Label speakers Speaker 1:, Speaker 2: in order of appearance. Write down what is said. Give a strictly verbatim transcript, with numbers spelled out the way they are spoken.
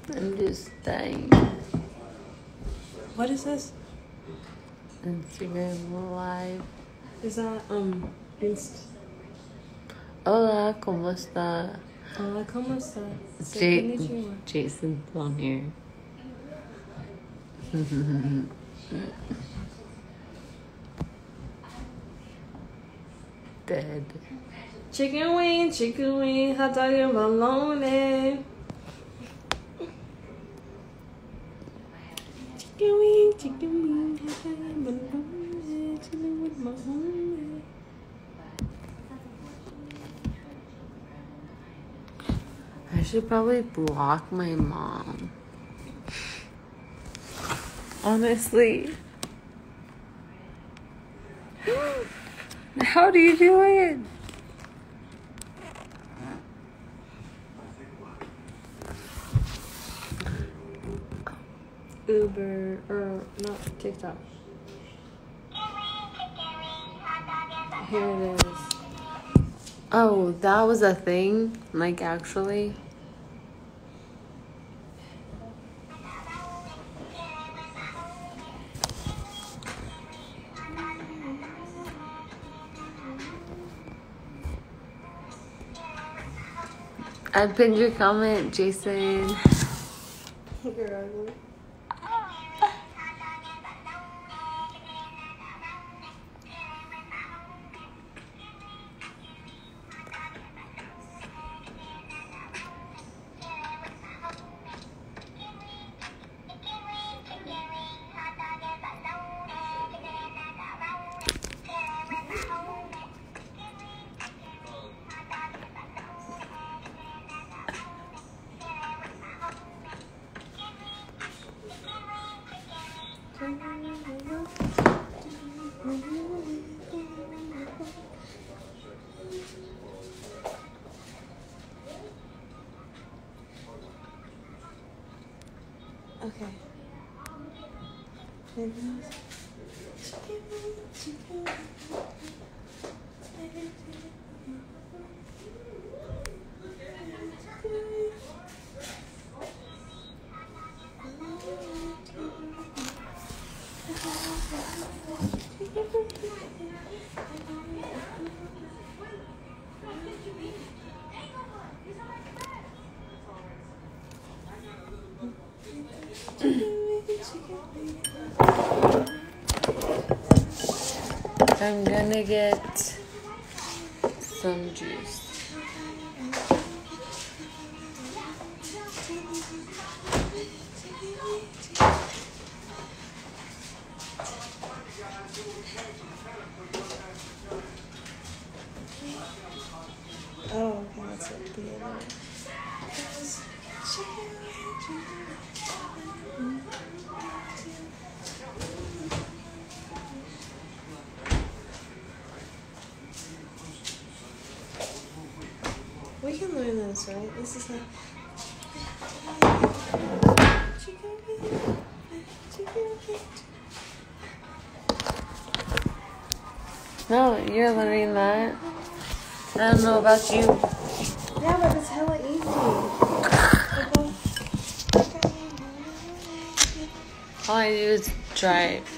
Speaker 1: I'm just dying.
Speaker 2: What is this?
Speaker 1: Instagram Live.
Speaker 2: Is that, um, Inst...
Speaker 1: Hola, ¿cómo está?
Speaker 2: Hola, ¿cómo está?
Speaker 1: J- Jason's on here. Dead.
Speaker 2: Chicken wing, chicken wing, hot dog and bologna. Chicken wing, chicken wing, hot dog and bologna. Chicken with bologna.
Speaker 1: I should probably block my mom. Honestly. How do you do it?
Speaker 2: Uber, or not TikTok. Here it is.
Speaker 1: Oh, that was a thing? Like, actually? I pinned your comment, Jason.
Speaker 2: You're ugly. Okay.
Speaker 1: I'm gonna get some juice.
Speaker 2: Oh, okay, that's it. The other. We can learn this, right? This is not.
Speaker 1: No, you're learning that. I don't know about you.
Speaker 2: Yeah, but it's hella easy.
Speaker 1: All I do is drive.